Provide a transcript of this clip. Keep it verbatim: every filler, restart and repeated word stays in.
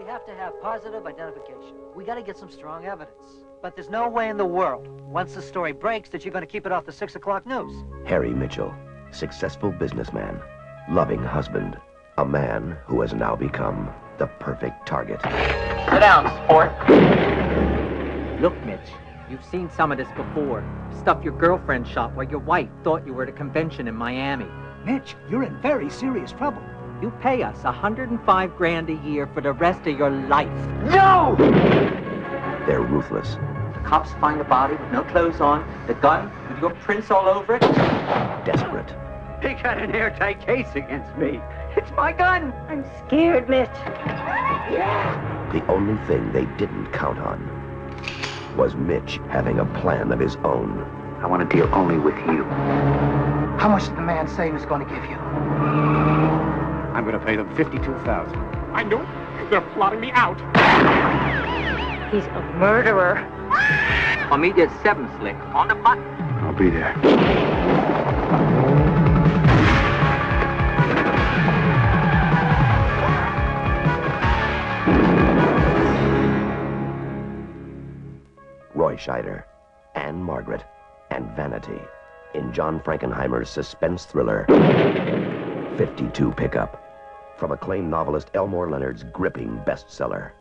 have to have positive identification. We got to get some strong evidence. But there's no way in the world, once the story breaks, that you're going to keep it off the six o'clock news. Harry Mitchell, successful businessman, loving husband, a man who has now become the perfect target. Sit down, sport. Look, Mitch, you've seen some of this before. Stuff your girlfriend shot while your wife thought you were at a convention in Miami. Mitch, you're in very serious trouble. You pay us a hundred and five grand a year for the rest of your life. No! They're ruthless. The cops find the body with no clothes on, the gun with your prints all over it. Desperate. He got an airtight case against me. It's my gun. I'm scared, Mitch. The only thing they didn't count on was Mitch having a plan of his own. I want to deal only with you. How much did the man say he was going to give you? I'm going to pay them fifty-two thousand dollars. I knew it. They're plotting me out. He's a murderer. I'll meet you at seven, Slick, on the button. I'll be there. Roy Scheider, Anne Margaret, and Vanity in John Frankenheimer's suspense thriller, fifty-two Pickup, from acclaimed novelist Elmore Leonard's gripping bestseller.